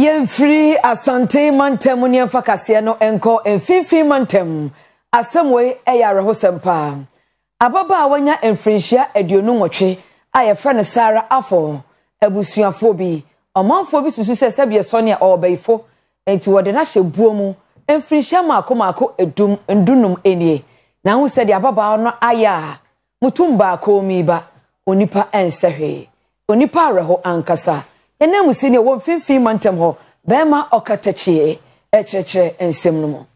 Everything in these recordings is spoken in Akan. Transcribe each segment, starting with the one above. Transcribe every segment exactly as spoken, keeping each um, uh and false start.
Yen free asante mantem ni emfa kase no enko emfifi mantem asemwe eyare hosempa ababa awanya emfrinhia aduonu nwotwe aye frɛ Sara afo abusuafo bi omanfo bi susu sɛ sɛbie sɔne a ɔbaifo enti wode na hye buomu emfrinhia maako maako edum ndunum enie na hu sɛ de ababa no aya mutumba ko mi ba onipa ensehwe onipa areho ankasa ene musini wo mfimfin mantem ho bema okatachie echeche ensem no mo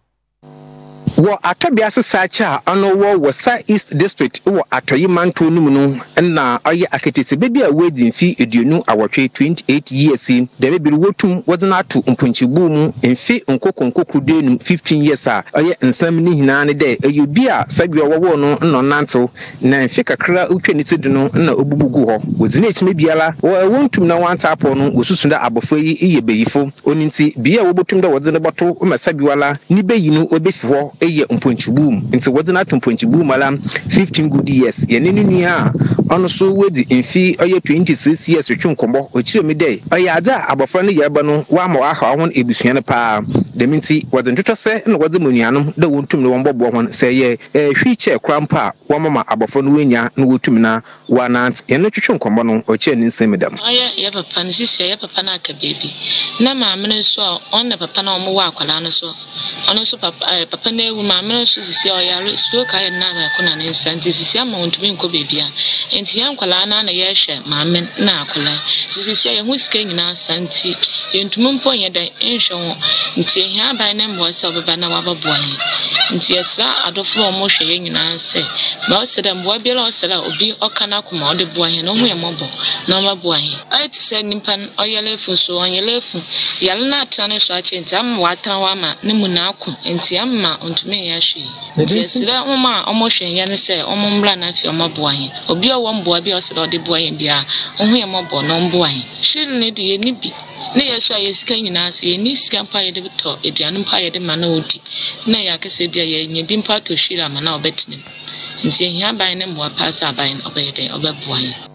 wo atobia sesacha ano wo Wassa East district wo atoyi manto num no na oye aketese bebi a wedi fi eduonu awotwe twenty-eight years de bebi wotum wodena ato mponchibu mu emfi nkokonkoku denum fifteen years a oye nsam ni hina ne de eyobi a sabia wo no no nanto na emfi kakra utwe ni tidu no na obubugu ho wozina echime biala wo wontum na wan tapo no wosusunda abofo yi iye beyifo oninti bia wo botum de wodene boto ma sabiwala ni beyi no obefi ho eye mponchibum nti wodena ato mponchibum ala fifteen good years ye ne nua ono so wedi emfi oye twenty-six years twonkombo ochire mi dey oye ada abofra ne yeba no wa ma wa ha won ebusua ne pa deminti wode ntotose na wode manuanom da wontum ne wonbobo hon se ye hwiche krampa wa mama abofra no wenya na wotum na wa na ye ne twonkombo no ochire ne nsemedam oye ye papa ne sisi ye papa na aka baby na ma amene so on na papa na omo wa akwala no so ono so papa papa na ewu ma amene so sisi oyare so ka ye na na ko na ne nsanti sisi ama wontumi nko baby a enti yan kwala na na ye hwe ma amen na akwala sisi ye hu sika nyina santi ye ntumi mpo ye dan enhwe ho enti hia ban na mbo se obeba na wababo ayi enti esra adofo omo hwe ye nyina se ma o se da mbo biela o se la obi okana kuma o de bo ayi no hu ye mobo na mabo ayi ai ti se nimpan oyelefu so oyelefu yale na atane so ache enti am watan wa ma ne mu na aku enti amma ontumi ya hwe enti esra oma omo hwe ye ne se omo mbla na fi omo bo ayi obi o wo mbo abi o se da o de bo ayi bia o hu ye mobo no mbo ayi shiri ne de ye ni bi ne yeso ayesika nyina se ni sika mpa ye de to eduanu mpa ye de ma na odi na ya kase bia ye nya bi mpa to hwira ma na obetine nti ehia ban ne mbo apasa ban obeyede obebuan